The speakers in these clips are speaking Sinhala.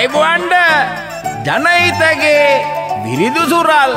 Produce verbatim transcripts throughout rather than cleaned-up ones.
ආයිබෝන්ඩ ජනහිතගේ විරිදු සුරල්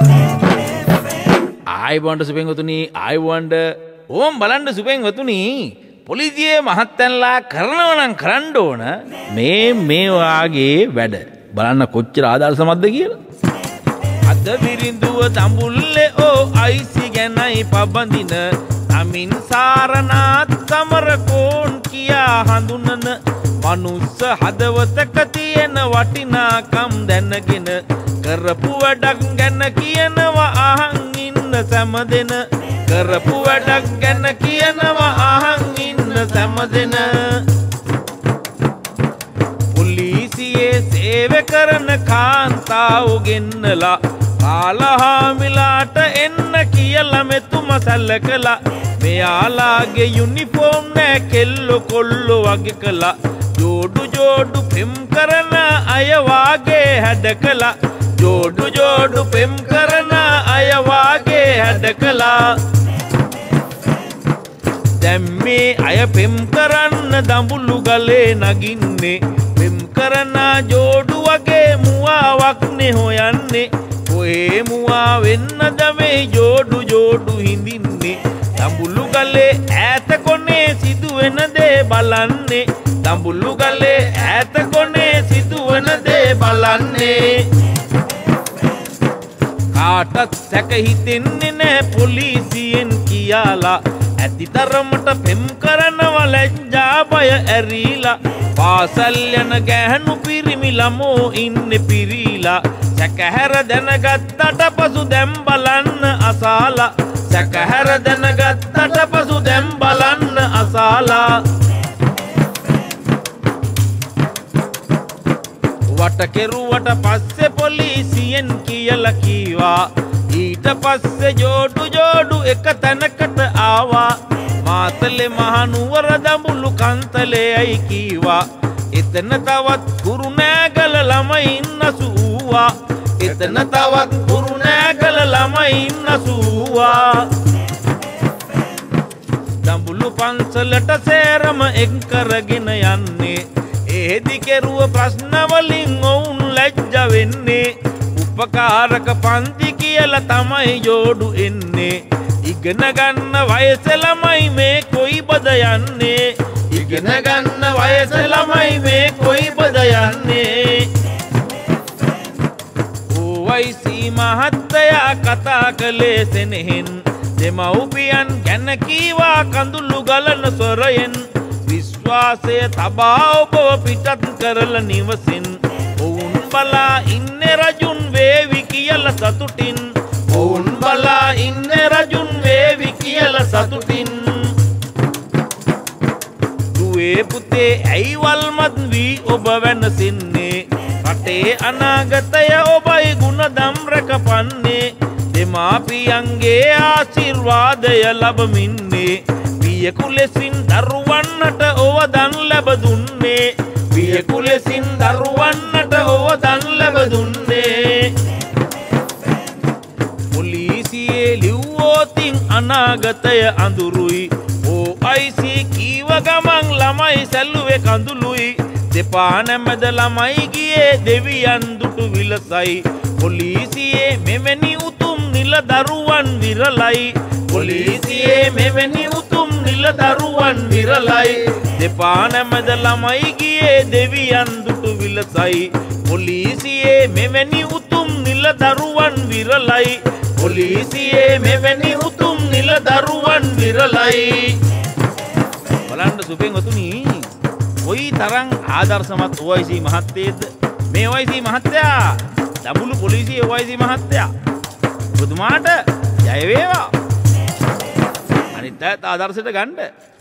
ආයිබෝන්ඩ සුපෙන්වතුනි ආයිබෝන්ඩ ඕම් බලන්න සුපෙන්වතුනි පොලිසියේ මහත්තයන්ලා කරනවා නම් කරන්න ඕන මේ මේ වාගේ වැඩ බලන්න කොච්චර ආදර්ශමත්ද කියලා. අද විරිඳුව දඹුල්ලේ ඕ අයිසි ගැනයි පබඳින අමින් සාරනාත් සමරකෝන් කියා හඳුනන මනුස්ස හදවතක තියෙන වටිනාකම් දැනගෙන කරපු වැඩක් ගැන කියනවා අහන් ඉන්න සෑමදෙන කරපු වැඩක් ගැන කියනවා අහන් ඉන්න සෑමදෙන පොලිසියේ සේවය කරන කාන්තාව ගෙන්නලා කාලහාමිලාට එන්න කියලා මෙතුම සැලකලා මෙයාලාගේ යුනිෆෝම් නෑ කෙල්ලෝ කොල්ලෝ වගේ කළා ජෝඩු ජෝඩු පෙම් කරන අය වාගේ හැඩකලා ජෝඩු ජෝඩු පෙම් කරන අය වාගේ හැඩකලා දැන් මේ අය පෙම් කරන්න දඹුලු ගලේ නගින්නේ පෙම් කරන ජෝඩු වගේ මුවාවක් නේ හොයන්නේ ඔේ මුවා වෙන්නද මේ ජෝඩු ජෝඩු හිඳින්නේ දඹුලු ගලේ ඈත කොනේ සිදුවෙන දේ බලන්නේ දඹුලු ගලේ ඈත කොනේ සිදුවෙන දේ බලන්නේ කාටත් සැක හිතෙන්නේ නෑ පොලිසියෙන් කියලා ඇතිතරමට පෙම් කරනව ලැජ්ජා බය ඇරීලා පාසල් යන ගැහණු පිරිමි ළමෝ ඉන්නේ පිරීලා සැකහැර දැනගත්තට පසු දැන් බලන්න අසාලා සැකහැර දැනගත්තට පසු දැන් බලන්න අසාලා වට කෙරුවට පස්සේ පොලිසියෙන් කියලා කීවා ඊට පස්සේ ජෝඩු ජෝඩු එක තැනකට ආවා මාතලේ මහනුවර දඹුලු කන්තලේ අයි කීවා එතන තවත් කුරුණෑගල ළමයින් නසුවා එතන තවත් කුරුණෑගල ළමයින් නසුවා දඹුලු පන්සලට සේරම එක් කරගෙන යන්නේ එහෙදි කෙරුව ප්‍රශ්න වලින් ඔවුන් ලැජ්ජ වෙන්නේ උපකාරක පන්ති කියලා තමයි ජෝඩු එන්නේ ඉගෙන ගන්න වයස ළමයි මේ කොයි බද යන්නේ ඉගෙන ගන්න වයස ළමයි මේ කොයි බද යන්නේ ඕවයිසි මහත්තයා කතා කළේ සෙනෙහෙන් දෙමව්පියන් ගැන කීවා කඳුළු ගලන සොරයෙන් විශ්වාසය තබා ඔබ පිටත් කරලා නිවසින් ඔවුන් බලා ඉන්නේ රජුන් වේවි කියලා සතුටින් ඔවුන් බලා ඉන්නේ රජුන් වේවි කියලා සතුටින් දුවේ පුතේ ඇයි වල්මත් වී ඔබ වෙනසින්නේ රටේ අනාගතය ඔබයි ගුණදම් රැකපන්නේ දෙමාපියන්ගේ ආශිර්වාදය ලැබමින්නේ පියෙකු ලෙසින් දරුවන්නට ඔව දන් ලැබ දුන්නේ පියෙකු ලෙසින් දරුවන්නට ඔව දන් ලැබ දුන්නේ පොලිසියේ ලිව්වෝතින් අනාගතය අඳුරුයි ඕ අයිසි කීව ගමන් ළමයි සැල්ලුවේ කඳුළුයි දෙපා නැමැද ළමයි ගියේ දෙවියන් දුටු විලසයි පොලිසියේ මෙවැනි උතුම් නිලදරුවන් විරලයි පොලිසියේ මෙවැනි උතුම් නිලදරුවන් විරලයි දෙපා නැමැද ළමයි ගියේ දෙවියන් දුටු විලසයි පොලිසියේ මෙවැනි උතුම් නිලදරුවන් විරලයි පොලිසියේ මෙවැනි උතුම් නිලදරුවන් විරලයි බලන්න සුපෙන්වතුනි කොයි තරම් ආදර්ශමත් ඕවයිසි මහත්තයේද මේ ඕවයිසි මහත්තයා දඹුලු පොලිසියේ ඕවයිසි මහත්තයා ඔබතුමාට ජය වේවා අනිත් අයත් ආදර්ශයට ගන්න